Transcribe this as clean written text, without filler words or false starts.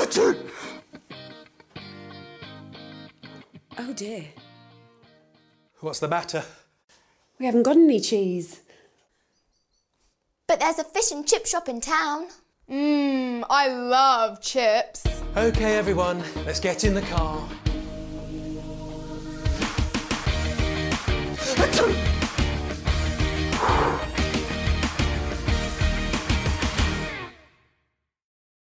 Richard! Oh dear. What's the matter? We haven't got any cheese. But there's a fish and chip shop in town. I love chips. OK, everyone, let's get in the car.